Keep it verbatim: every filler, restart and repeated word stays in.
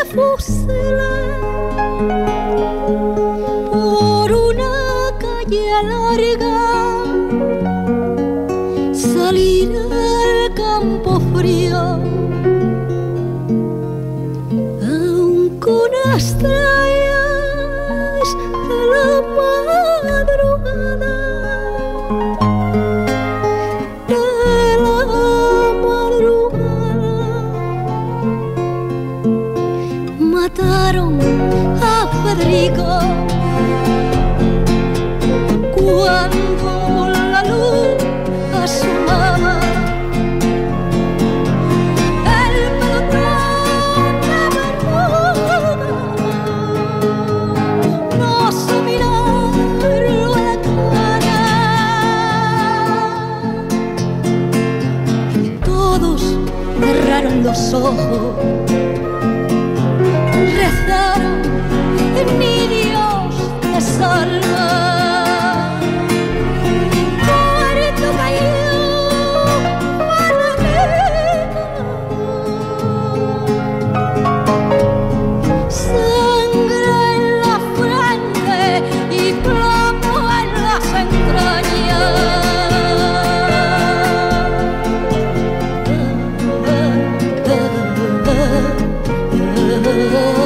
fusiles por una calle larga, salir al campo frío, aún con estrellas de la madrugada, de la madrugada. Mataron a Federico cuando la luz asomaba. El pelotón de Bermuda no se mirarlo a la cara. Todos cerraron los ojos, rezaron ni Dios te salva. Muerto cayó Federico, sangre en la frente y plomo en las entrañas.